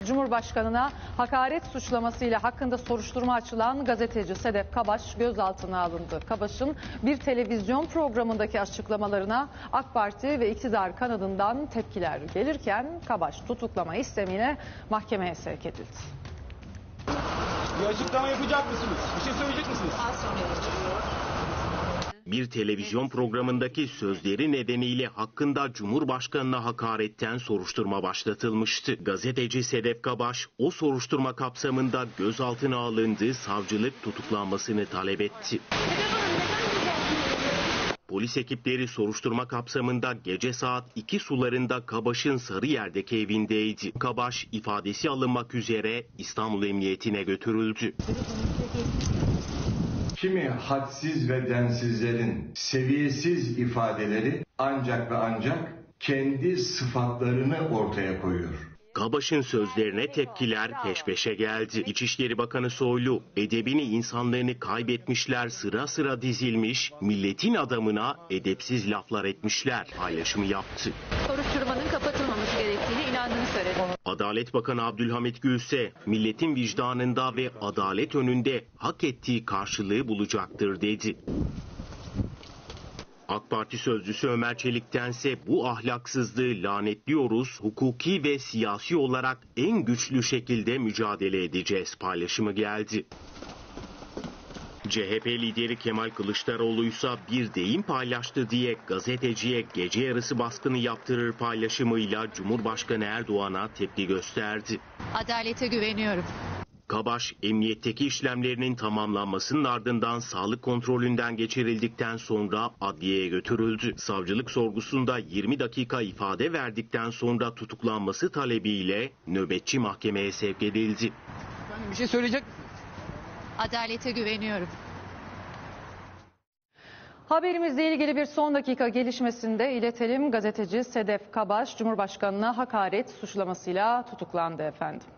Cumhurbaşkanına hakaret suçlamasıyla hakkında soruşturma açılan gazeteci Sedef Kabaş gözaltına alındı. Kabaş'ın bir televizyon programındaki açıklamalarına AK Parti ve iktidar kanadından tepkiler gelirken Kabaş tutuklama istemiyle mahkemeye sevk edildi. Bir açıklama yapacak mısınız? Bir şey söyleyecek misiniz? Bir televizyon programındaki sözleri nedeniyle hakkında Cumhurbaşkanına hakaretten soruşturma başlatılmıştı. Gazeteci Sedef Kabaş o soruşturma kapsamında gözaltına alındığı savcılık tutuklanmasını talep etti. Polis ekipleri soruşturma kapsamında gece saat 2 sularında Kabaş'ın Sarıyer'deki evindeydi. Kabaş ifadesi alınmak üzere İstanbul Emniyetine götürüldü. Kimi hadsiz ve densizlerin seviyesiz ifadeleri ancak ve ancak kendi sıfatlarını ortaya koyuyor. Kabaş'ın sözlerine tepkiler peş peşe geldi. İçişleri Bakanı Soylu, edebini insanlığını kaybetmişler, sıra sıra dizilmiş, milletin adamına edepsiz laflar etmişler paylaşımı yaptı. Soruşturmanın kapatılmaması gerektiğine inandığını söyledi. Adalet Bakanı Abdülhamit Gül ise milletin vicdanında ve adalet önünde hak ettiği karşılığı bulacaktır dedi. AK Parti sözcüsü Ömer Çelik'tense bu ahlaksızlığı lanetliyoruz, hukuki ve siyasi olarak en güçlü şekilde mücadele edeceğiz paylaşımı geldi. CHP lideri Kemal Kılıçdaroğlu ise bir deyim paylaştı diye gazeteciye gece yarısı baskını yaptırır paylaşımıyla Cumhurbaşkanı Erdoğan'a tepki gösterdi. Adalete güveniyorum. Kabaş, emniyetteki işlemlerinin tamamlanmasının ardından sağlık kontrolünden geçirildikten sonra adliyeye götürüldü. Savcılık sorgusunda 20 dakika ifade verdikten sonra tutuklanması talebiyle nöbetçi mahkemeye sevk edildi. Bir şey söyleyecek. Adalete güveniyorum. Haberimizle ilgili bir son dakika gelişmesinde iletelim. Gazeteci Sedef Kabaş, Cumhurbaşkanına hakaret suçlamasıyla tutuklandı efendim.